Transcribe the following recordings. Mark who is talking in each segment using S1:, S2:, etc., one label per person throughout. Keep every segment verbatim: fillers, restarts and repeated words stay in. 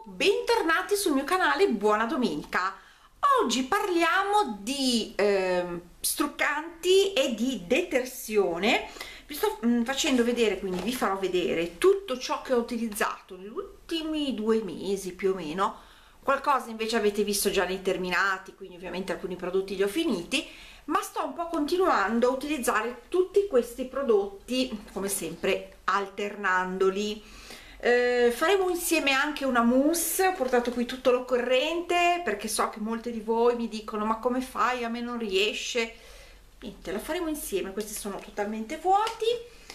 S1: bentornati sul mio canale, buona domenica. Oggi parliamo di eh, struccanti e di detersione. Vi sto mh, facendo vedere, quindi vi farò vedere tutto ciò che ho utilizzato negli ultimi due mesi più o meno. Qualcosa invece avete visto già nei terminati, quindi ovviamente alcuni prodotti li ho finiti, ma sto un po' continuando a utilizzare tutti questi prodotti, come sempre alternandoli. Eh, faremo insieme anche una mousse. Ho portato qui tutto l'occorrente perché so che molte di voi mi dicono: ma come fai, a me non riesce. Niente, la faremo insieme. Questi sono totalmente vuoti,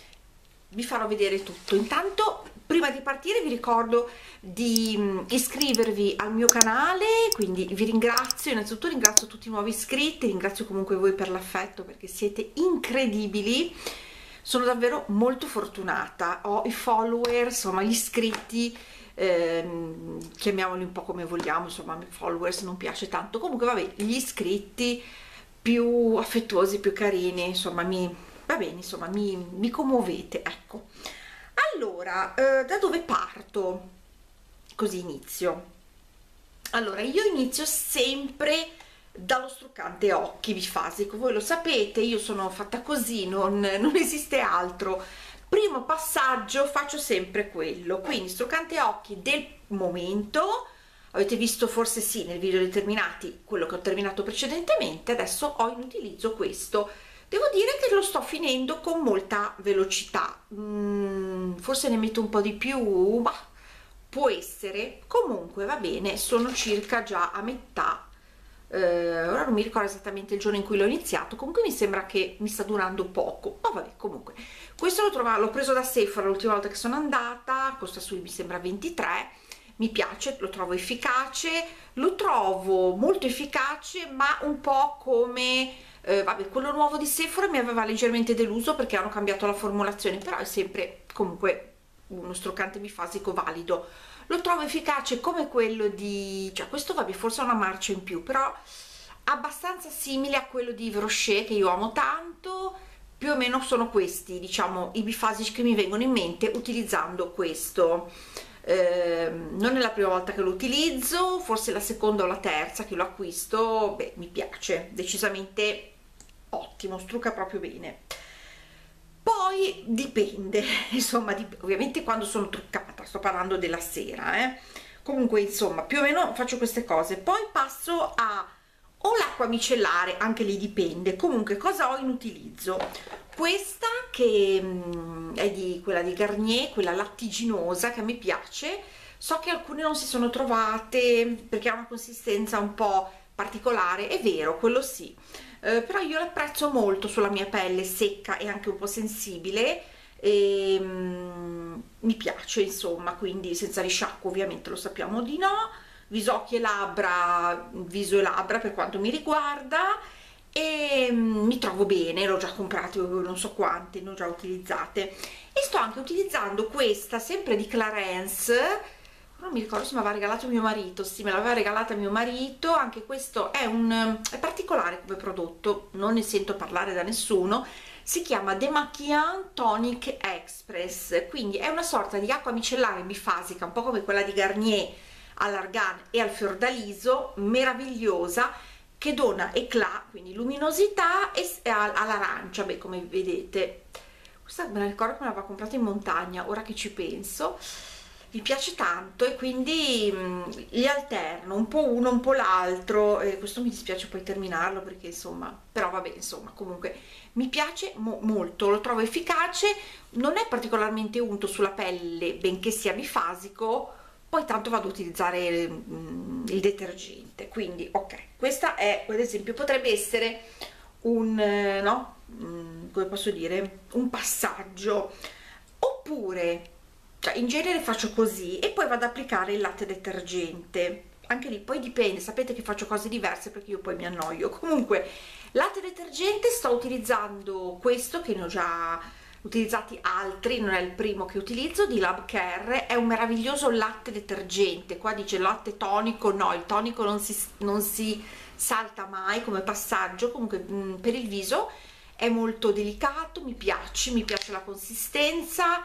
S1: vi farò vedere tutto. Intanto, prima di partire, vi ricordo di mh, iscrivervi al mio canale, quindi vi ringrazio. Innanzitutto ringrazio tutti i nuovi iscritti, ringrazio comunque voi per l'affetto, perché siete incredibili. Sono davvero molto fortunata, ho i follower, insomma gli iscritti, ehm, chiamiamoli un po' come vogliamo, insomma followers non piace tanto, comunque vabbè, gli iscritti più affettuosi, più carini, insomma mi va bene, insomma mi, mi commuovete, ecco. Allora, eh, da dove parto? Così inizio. Allora, io inizio sempre dallo struccante occhi bifasico. Voi lo sapete, io sono fatta così, non, non esiste altro. Primo passaggio faccio sempre quello, quindi struccante occhi del momento. Avete visto forse sì nel video determinati quello che ho terminato precedentemente. Adesso ho in utilizzo questo. Devo dire che lo sto finendo con molta velocità, mm, forse ne metto un po' di più, ma può essere, comunque va bene. Sono circa già a metà. Eh, ora non mi ricordo esattamente il giorno in cui l'ho iniziato, comunque mi sembra che mi sta durando poco, ma vabbè, comunque questo l'ho trovato, l'ho preso da Sephora l'ultima volta che sono andata, costa sui mi sembra ventitré, mi piace, lo trovo efficace, lo trovo molto efficace, ma un po' come eh, vabbè, quello nuovo di Sephora mi aveva leggermente deluso perché hanno cambiato la formulazione, però è sempre comunque uno struccante bifasico valido. Lo trovo efficace come quello di, cioè questo vabbè forse ha una marcia in più, però abbastanza simile a quello di Yves Rocher che io amo tanto. Più o meno sono questi, diciamo, i bifasici che mi vengono in mente utilizzando questo. Eh, non è la prima volta che lo utilizzo, forse la seconda o la terza che lo acquisto. Beh, mi piace, decisamente ottimo, strucca proprio bene. Poi dipende, insomma, dip ovviamente quando sono truccata, sto parlando della sera, eh. Comunque insomma più o meno faccio queste cose, poi passo a o l'acqua micellare, anche lì dipende. Comunque cosa ho in utilizzo? Questa che mh, è di quella di Garnier, quella lattiginosa che a me piace. So che alcune non si sono trovate perché ha una consistenza un po' particolare, è vero, quello sì. Uh, però io l'apprezzo molto sulla mia pelle secca e anche un po' sensibile, e um, mi piace, insomma, quindi senza risciacquo ovviamente, lo sappiamo di no. Viso, occhi e labbra, viso e labbra per quanto mi riguarda, e um, mi trovo bene, l'ho già comprate, non so quante, ne ho già utilizzate, e sto anche utilizzando questa sempre di Clarins. Non mi ricordo se mi aveva regalato mio marito, sì, me l'aveva regalata mio marito. Anche questo è un è particolare come prodotto, non ne sento parlare da nessuno. Si chiama Demaquillant Tonic Express, quindi è una sorta di acqua micellare bifasica, un po' come quella di Garnier all'argan e al fiordaliso, meravigliosa, che dona eclat, quindi luminosità, e all'arancia. Beh, come vedete, questa me la ricordo che me l'aveva comprata in montagna, ora che ci penso. Mi piace tanto e quindi mh, li alterno un po' uno un po' l'altro, e questo mi dispiace poi terminarlo perché insomma, però vabbè, insomma, comunque mi piace mo molto, lo trovo efficace, non è particolarmente unto sulla pelle benché sia bifasico. Poi tanto vado ad utilizzare mh, il detergente, quindi ok, questa è, ad esempio, potrebbe essere un eh, no mh, come posso dire, un passaggio. Oppure, cioè, in genere faccio così e poi vado ad applicare il latte detergente, anche lì poi dipende, sapete che faccio cose diverse perché io poi mi annoio. Comunque, latte detergente, sto utilizzando questo che ne ho già utilizzati altri, non è il primo che utilizzo, di Lab Care. È un meraviglioso latte detergente. Qua dice latte tonico, no, il tonico non si, non si salta mai come passaggio. Comunque mh, per il viso è molto delicato, mi piace, mi piace la consistenza.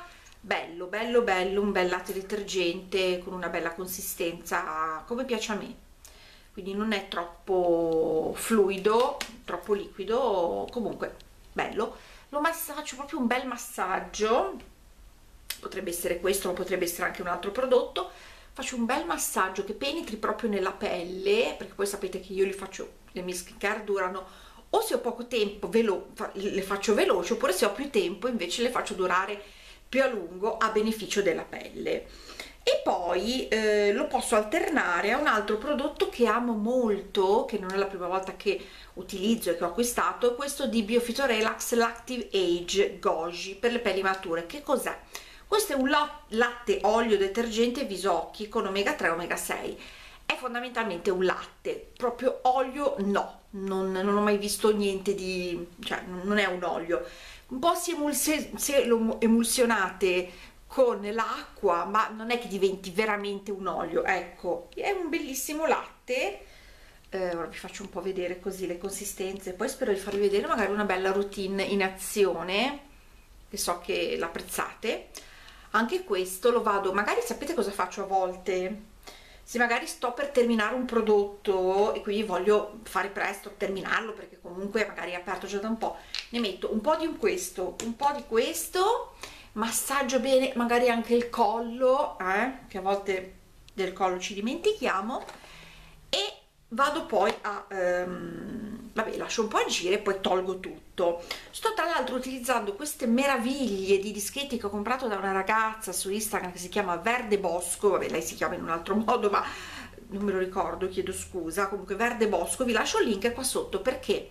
S1: bello bello bello, un bel latte detergente con una bella consistenza come piace a me, quindi non è troppo fluido, troppo liquido, comunque bello. Lo massaggio, proprio un bel massaggio, potrebbe essere questo ma potrebbe essere anche un altro prodotto. Faccio un bel massaggio che penetri proprio nella pelle, perché poi sapete che io li faccio, le mie skincare durano, o se ho poco tempo velo, le faccio veloci, oppure se ho più tempo invece le faccio durare più a lungo a beneficio della pelle. E poi eh, lo posso alternare a un altro prodotto che amo molto, che non è la prima volta che utilizzo e che ho acquistato, è questo di Biofito Relax l'Active Age Goji per le pelli mature. Che cos'è? Questo è un latte olio detergente viso occhi con omega tre e omega sei. È fondamentalmente un latte, proprio olio no, non, non ho mai visto niente di, cioè non è un olio. Un po' si emulse, se lo emulsionate con l'acqua, ma non è che diventi veramente un olio. Ecco, è un bellissimo latte. Eh, ora vi faccio un po' vedere così le consistenze, poi spero di farvi vedere magari una bella routine in azione, che so che l'apprezzate. Anche questo lo vado, magari sapete cosa faccio a volte? Se magari sto per terminare un prodotto e quindi voglio fare presto a terminarlo, perché comunque magari è aperto già da un po', ne metto un po' di questo, un po' di questo, massaggio bene magari anche il collo, eh, che a volte del collo ci dimentichiamo, e vado poi a ehm, vabbè, lascio un po' agire e poi tolgo tutto. Sto tra l'altro utilizzando queste meraviglie di dischetti che ho comprato da una ragazza su Instagram che si chiama Verde Bosco, vabbè, lei si chiama in un altro modo ma non me lo ricordo, chiedo scusa. Comunque Verde Bosco, vi lascio il link qua sotto perché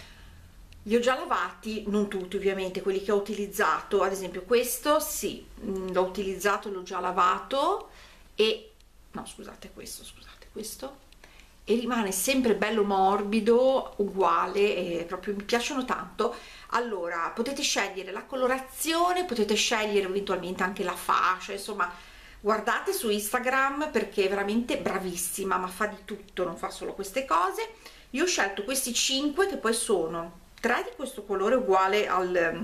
S1: li ho già lavati, non tutti ovviamente, quelli che ho utilizzato, ad esempio questo sì, l'ho utilizzato, l'ho già lavato, e no scusate questo, scusate questo, e rimane sempre bello morbido, uguale, e proprio mi piacciono tanto. Allora potete scegliere la colorazione, potete scegliere eventualmente anche la fascia, insomma guardate su Instagram perché è veramente bravissima, ma fa di tutto, non fa solo queste cose. Io ho scelto questi cinque che poi sono tre di questo colore uguale al,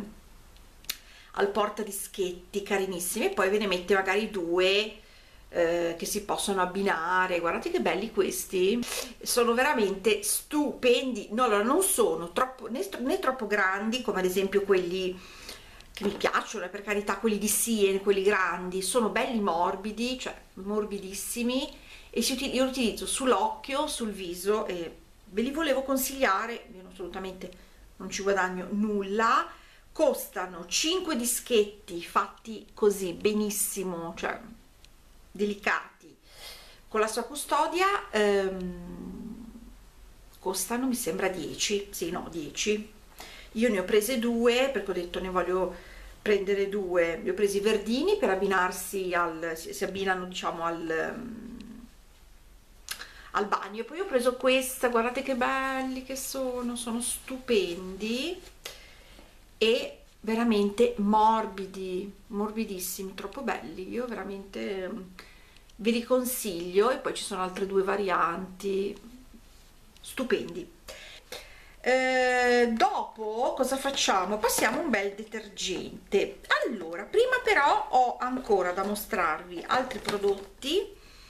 S1: al porta dischetti, carinissimi, e poi ve ne mette magari due eh, che si possono abbinare. Guardate che belli questi, sono veramente stupendi. No, allora non sono troppo né, né troppo grandi come ad esempio quelli che mi piacciono, per carità, quelli di Sien, quelli grandi, sono belli morbidi, cioè morbidissimi, e si util io li utilizzo sull'occhio, sul viso, e ve li volevo consigliare. Io assolutamente non ci guadagno nulla, costano cinque dischetti fatti così benissimo, cioè delicati, con la sua custodia, ehm, costano mi sembra dieci, sì no dieci. Io ne ho prese due perché ho detto ne voglio prendere due, li ho presi verdini per abbinarsi al, si, si abbinano diciamo al, um, al bagno, e poi ho preso questa, guardate che belli che sono, sono stupendi e veramente morbidi, morbidissimi, troppo belli. Io veramente ve li consiglio, e poi ci sono altre due varianti stupendi. Eh, dopo cosa facciamo? Passiamo a un bel detergente. Allora, prima però ho ancora da mostrarvi altri prodotti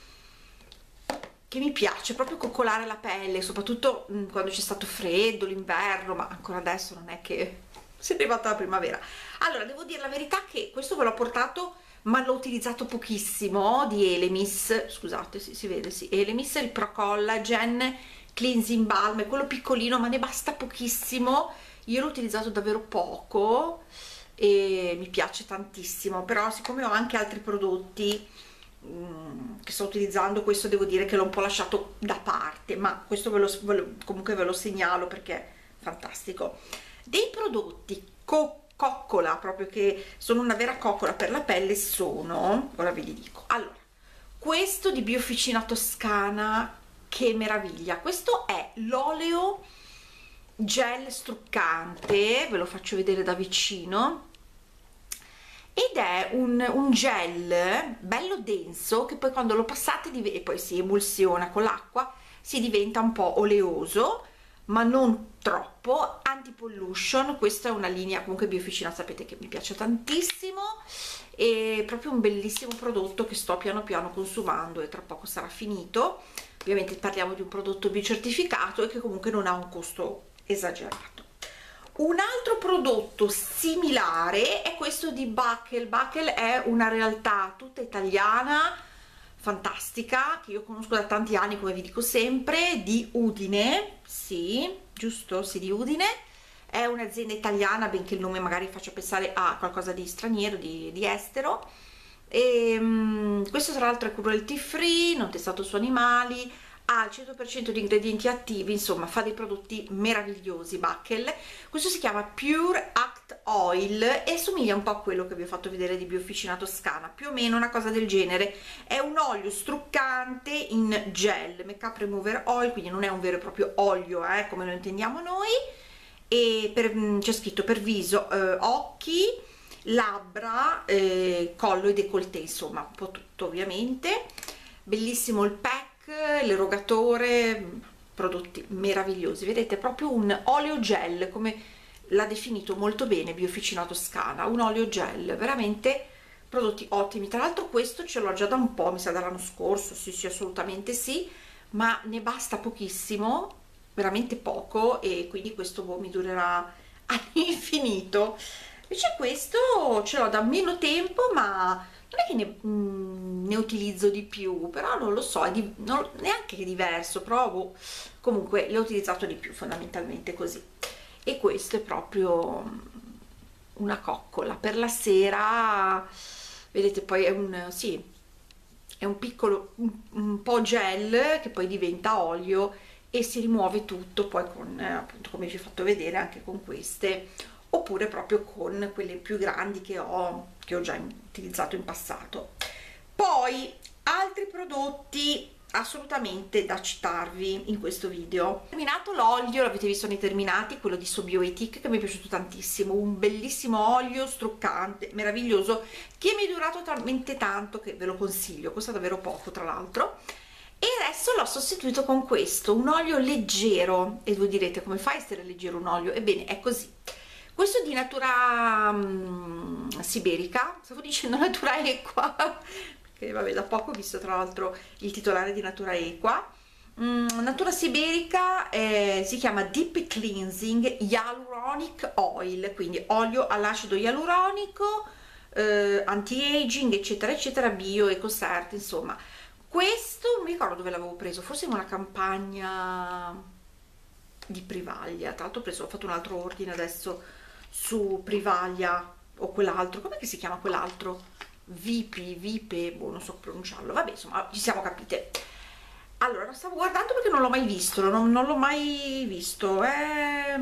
S1: che mi piace proprio coccolare la pelle, soprattutto mh, quando c'è stato freddo, l'inverno, ma ancora adesso non è che si è arrivata la primavera. Allora, devo dire la verità che questo ve l'ho portato, ma l'ho utilizzato pochissimo, di Elemis, scusate, si, si vede, sì, Elemis, il Pro Collagen Cleansing Balm, è quello piccolino, ma ne basta pochissimo. Io l'ho utilizzato davvero poco e mi piace tantissimo, però siccome ho anche altri prodotti mh, che sto utilizzando, questo devo dire che l'ho un po' lasciato da parte, ma questo ve lo, ve lo, comunque ve lo segnalo perché è fantastico. Dei prodotti co coccola, proprio che sono una vera coccola per la pelle, sono, ora ve li dico. Allora, questo di Biofficina Toscana, che meraviglia, questo è l'oleo gel struccante, ve lo faccio vedere da vicino, ed è un, un gel bello denso che poi quando lo passate e poi si emulsiona con l'acqua, si diventa un po' oleoso, ma non troppo. Anti pollution, questa è una linea comunque Biofficina, sapete che mi piace tantissimo, è proprio un bellissimo prodotto che sto piano piano consumando e tra poco sarà finito. Ovviamente parliamo di un prodotto biocertificato e che comunque non ha un costo esagerato. Un altro prodotto similare è questo di Buckle. Buckle è una realtà tutta italiana, fantastica, che io conosco da tanti anni, come vi dico sempre, di Udine, sì, giusto, sì, di Udine. È un'azienda italiana, benché il nome magari faccia pensare a qualcosa di straniero, di, di estero. E, um, questo tra l'altro è cruelty free, non testato su animali, ha il cento per cento di ingredienti attivi, insomma fa dei prodotti meravigliosi. Buckle, questo si chiama Pure Act Oil e somiglia un po' a quello che vi ho fatto vedere di Biofficina Toscana, più o meno una cosa del genere. È un olio struccante in gel, make-up remover oil, quindi non è un vero e proprio olio eh, come lo intendiamo noi, e c'è scritto per viso, eh, occhi, labbra, eh, collo e décolleté, insomma un po' tutto ovviamente. Bellissimo il pack, l'erogatore, prodotti meravigliosi, vedete, proprio un oleo gel, come l'ha definito molto bene Biofficina Toscana, un oleo gel, veramente prodotti ottimi. Tra l'altro questo ce l'ho già da un po', mi sa dall'anno scorso, sì sì assolutamente sì, ma ne basta pochissimo, veramente poco, e quindi questo boh, mi durerà all'infinito. Invece questo ce l'ho da meno tempo, ma non è che ne, mm, ne utilizzo di più, però non lo so, è di, non, neanche che diverso, però boh, comunque l'ho utilizzato di più fondamentalmente così. E questo è proprio una coccola per la sera, vedete, poi è un, sì, è un piccolo, un, un po' gel che poi diventa olio e si rimuove tutto poi con, eh, appunto come vi ho fatto vedere anche con queste, oppure proprio con quelle più grandi che ho, che ho già utilizzato in passato. Poi altri prodotti assolutamente da citarvi in questo video. Ho terminato l'olio, l'avete visto nei terminati, quello di Sobiotic, che mi è piaciuto tantissimo, un bellissimo olio struccante, meraviglioso, che mi è durato talmente tanto che ve lo consiglio, costa davvero poco tra l'altro. E adesso l'ho sostituito con questo, un olio leggero, e voi direte come fai a essere leggero un olio? Ebbene è così. Questo è di natura um, siberica, stavo dicendo natura equa, che vabbè da poco ho visto tra l'altro il titolare di natura equa. Mm, natura siberica, eh, si chiama Deep Cleansing Hyaluronic Oil, quindi olio all'acido ialuronico, eh, anti-aging eccetera eccetera, bio, ecocert, insomma. Questo non mi ricordo dove l'avevo preso, forse in una campagna di Privaglia, tra l'altro ho preso, ho fatto un altro ordine adesso su Privaglia o quell'altro, com'è che si chiama quell'altro? Vipi, Vipe, boh, non so pronunciarlo, vabbè, insomma, ci siamo capite. Allora, lo stavo guardando perché non l'ho mai visto, non, non l'ho mai visto, è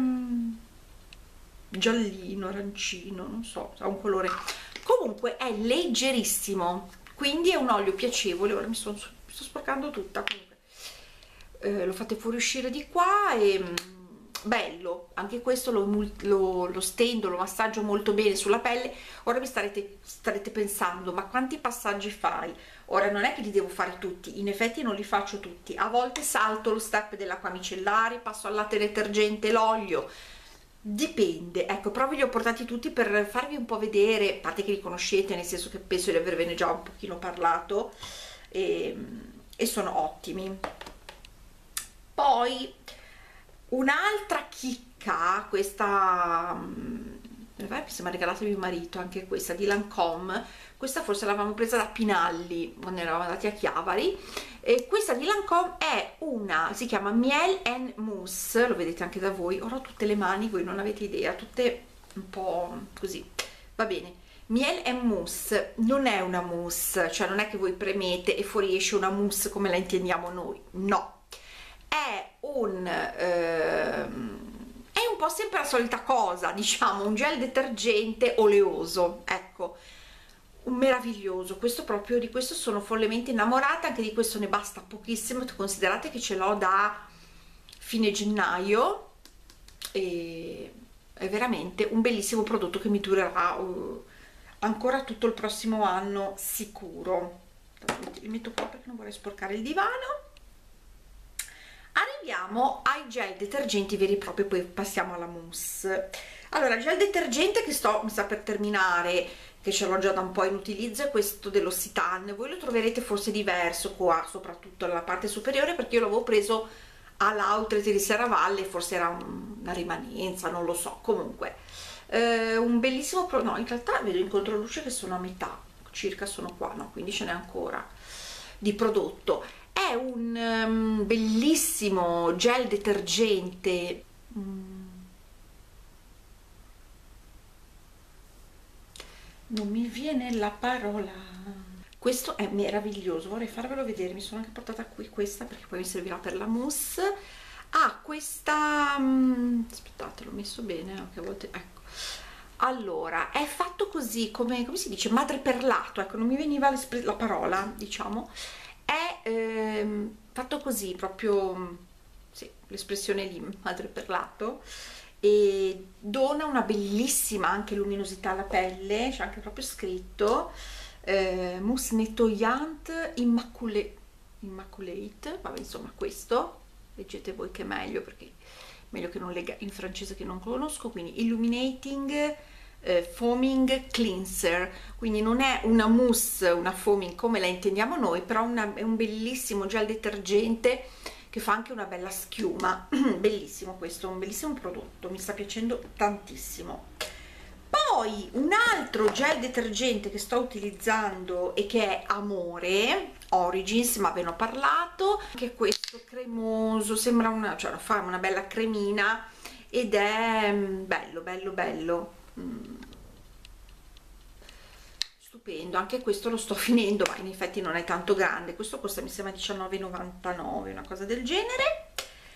S1: giallino, arancino, non so, ha un colore, comunque è leggerissimo, quindi è un olio piacevole. Ora mi sto, mi sto sporcando tutta, comunque eh, lo fate fuoriuscire di qua e bello, anche questo lo, lo, lo stendo, lo massaggio molto bene sulla pelle. Ora vi starete, starete pensando, ma quanti passaggi fai? Ora non è che li devo fare tutti, in effetti non li faccio tutti, a volte salto lo step dell'acqua micellare, passo al latte detergente, l'olio, dipende, ecco, però ve li ho portati tutti per farvi un po' vedere, a parte che li conoscete, nel senso che penso di avervene già un pochino parlato, e, e sono ottimi. Poi un'altra chicca, questa mi sembra regalata mio marito, anche questa di Lancome, questa forse l'avevamo presa da Pinalli quando eravamo andati a Chiavari, e questa di Lancome è una, si chiama Miel and Mousse, lo vedete anche da voi, ora ho tutte le mani, voi non avete idea, tutte un po' così, va bene. Miel and Mousse non è una mousse, cioè non è che voi premete e fuoriesce una mousse come la intendiamo noi, no, è un ehm, è un po' sempre la solita cosa, diciamo, un gel detergente oleoso, ecco, un meraviglioso, questo proprio, di questo sono follemente innamorata, anche di questo ne basta pochissimo, considerate che ce l'ho da fine gennaio e è veramente un bellissimo prodotto che mi durerà uh, ancora tutto il prossimo anno sicuro. Li metto qua perché non vorrei sporcare il divano. Arriviamo ai gel detergenti veri e propri, poi passiamo alla mousse. Allora, il gel detergente che sto, mi sta per terminare, che ce l'ho già da un po' in utilizzo, è questo dell'Occitane. Voi lo troverete forse diverso qua, soprattutto nella parte superiore, perché io l'avevo preso all'outlet di Serravalle, forse era un, una rimanenza, non lo so. Comunque eh, un bellissimo pro no, in realtà vedo in controluce che sono a metà circa, sono qua, no, quindi ce n'è ancora di prodotto. È un um, bellissimo gel detergente, mm. non mi viene la parola. Questo è meraviglioso, vorrei farvelo vedere, mi sono anche portata qui questa perché poi mi servirà per la mousse. Ah, questa um, aspettate, l'ho messo bene anche a volte, ecco. Allora, è fatto così, come, come si dice, madreperlato, ecco, non mi veniva la parola, diciamo. È ehm, fatto così, proprio, sì, l'espressione lì, madreperlato, e dona una bellissima anche luminosità alla pelle, c'è anche proprio scritto eh, mousse nettoyante immaculate, immaculate, vabbè, insomma, questo, leggete voi che è meglio, perché meglio che non legga in francese che non conosco, quindi illuminating eh, foaming cleanser, quindi non è una mousse, una foaming come la intendiamo noi, però una, è un bellissimo gel detergente che fa anche una bella schiuma. Bellissimo questo, un bellissimo prodotto, mi sta piacendo tantissimo. Poi un altro gel detergente che sto utilizzando e che è Amore Origins, ma ve ne ho parlato, che questo cremoso, sembra una, cioè fa una bella cremina ed è bello bello bello, mm. Stupendo, anche questo lo sto finendo, ma in effetti non è tanto grande, questo costa mi sembra diciannove e novantanove, una cosa del genere.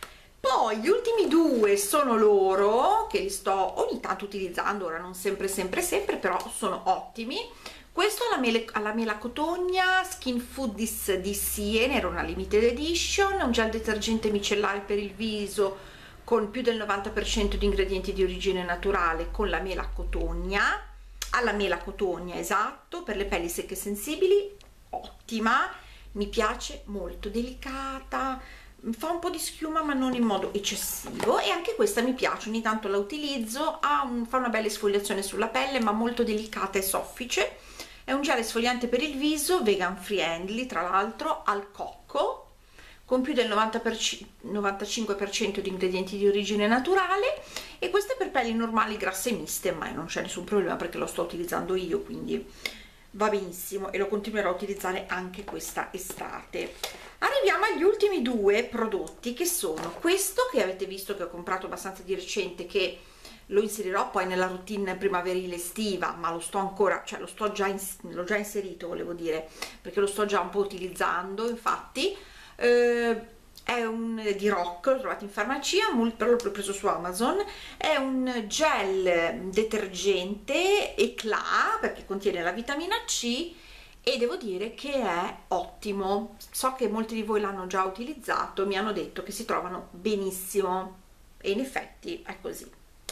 S1: Poi gli ultimi due sono loro, che li sto ogni tanto utilizzando, ora non sempre sempre sempre, però sono ottimi. Questo alla mela, alla mela cotogna Skin Foodies di Siene, era una limited edition, un gel detergente micellare per il viso con più del novanta per cento di ingredienti di origine naturale, con la mela cotogna, alla mela cotogna, esatto, per le pelli secche e sensibili, ottima, mi piace molto, delicata, fa un po' di schiuma ma non in modo eccessivo, e anche questa mi piace, ogni tanto la utilizzo, ha un, fa una bella esfoliazione sulla pelle ma molto delicata e soffice. È un gel esfoliante per il viso, vegan friendly tra l'altro, al cocco, con più del novanta per cento, novantacinque per cento di ingredienti di origine naturale, e questo è per pelli normali grasse miste, ma non c'è nessun problema perché lo sto utilizzando io, quindi va benissimo e lo continuerò a utilizzare anche questa estate. Arriviamo agli ultimi due prodotti, che sono questo che avete visto che ho comprato abbastanza di recente, che lo inserirò poi nella routine primaverile estiva, ma lo sto ancora, cioè lo sto già in, l'ho già inserito, volevo dire, perché lo sto già un po' utilizzando. Infatti eh, è un di Rock, l'ho trovato in farmacia, però l'ho preso su Amazon. È un gel detergente Eclat perché contiene la vitamina C e devo dire che è ottimo. So che molti di voi l'hanno già utilizzato, mi hanno detto che si trovano benissimo e in effetti è così,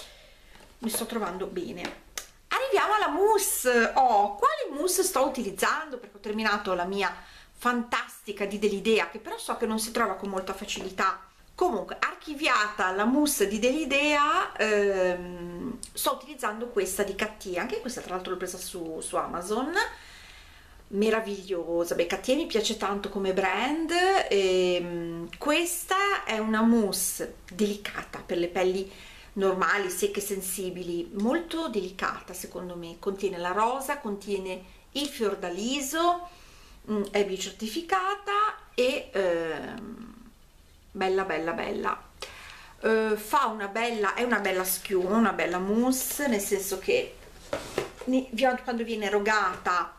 S1: mi sto trovando bene. Arriviamo alla mousse. Oh, quale mousse sto utilizzando? Perché ho terminato la mia fantastica di Delidea, che però so che non si trova con molta facilità. Comunque, archiviata la mousse di Delidea, ehm, sto utilizzando questa di Catia, anche questa tra l'altro l'ho presa su, su Amazon, meravigliosa. Beh, Catia mi piace tanto come brand. E questa è una mousse delicata per le pelli normali, secche, sensibili, molto delicata secondo me, contiene la rosa, contiene il fiordaliso, è biocertificata e ehm, bella bella bella, eh, fa una bella, è una bella schiuma, una bella mousse, nel senso che quando viene erogata,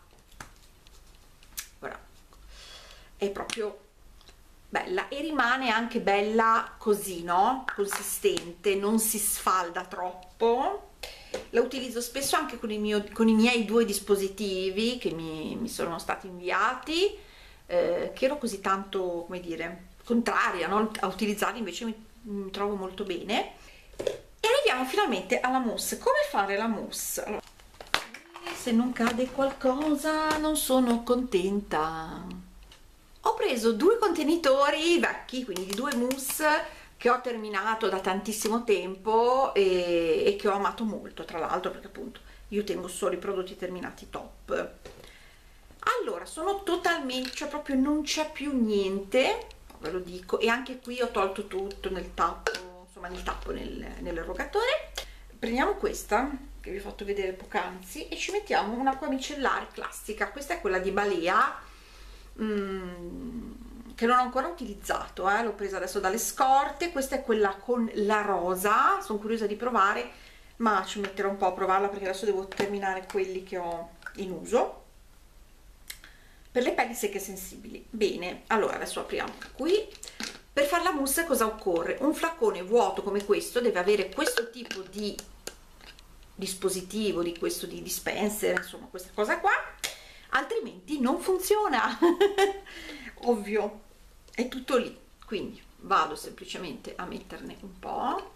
S1: guarda, è proprio bella e rimane anche bella così, no? Consistente, non si sfalda troppo. La utilizzo spesso anche con i, mio, con i miei due dispositivi che mi, mi sono stati inviati, eh, che ero così tanto, come dire, contraria, no? A utilizzarli, invece mi, mi trovo molto bene. E arriviamo finalmente alla mousse. Come fare la mousse? Allora, se non cade qualcosa non sono contenta. Ho preso preso due contenitori vecchi, quindi di due mousse che ho terminato da tantissimo tempo e, e che ho amato molto, tra l'altro, perché appunto io tengo solo i prodotti terminati top. Allora, sono totalmente, cioè proprio non c'è più niente, ve lo dico, e anche qui ho tolto tutto nel tappo, insomma nel tappo nel, nell'erogatore. Prendiamo questa che vi ho fatto vedere poc'anzi e ci mettiamo un'acqua micellare classica. Questa è quella di Balea, mm, che non ho ancora utilizzato, eh, l'ho presa adesso dalle scorte. Questa è quella con la rosa, sono curiosa di provare, ma ci metterò un po' a provarla perché adesso devo terminare quelli che ho in uso per le pelli secche sensibili. Bene, allora adesso apriamo qui. Per fare la mousse cosa occorre? Un flacone vuoto come questo deve avere questo tipo di dispositivo, di questo di dispenser, insomma questa cosa qua, altrimenti non funziona. Ovvio, è tutto lì. Quindi vado semplicemente a metterne un po'.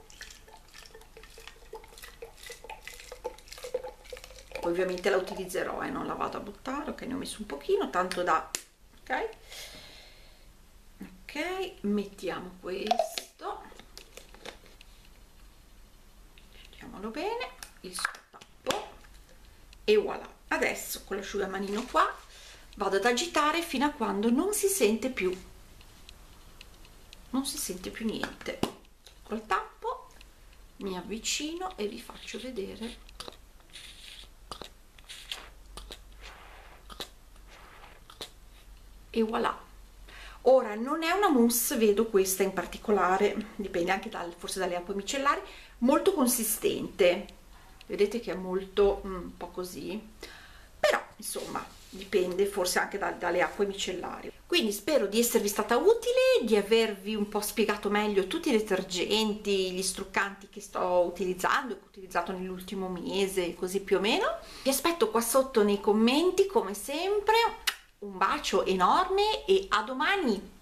S1: Ovviamente la utilizzerò e eh, non la vado a buttare. Ok, ne ho messo un pochino, tanto da... ok, ok, mettiamo questo, mettiamolo bene, il suo tappo, e voilà. Adesso con l'asciugamanino qua vado ad agitare fino a quando non si sente più, non si sente più niente. Col tappo mi avvicino e vi faccio vedere. E voilà. Ora non è una mousse, vedo questa in particolare, dipende anche dal, forse dalle acque micellari, molto consistente, vedete che è molto un mm, po' così, però insomma dipende forse anche da, dalle acque micellari. Quindi spero di esservi stata utile, di avervi un po' spiegato meglio tutti i detergenti, gli struccanti che sto utilizzando e che ho utilizzato nell'ultimo mese, così più o meno. Vi aspetto qua sotto nei commenti come sempre. Un bacio enorme e a domani!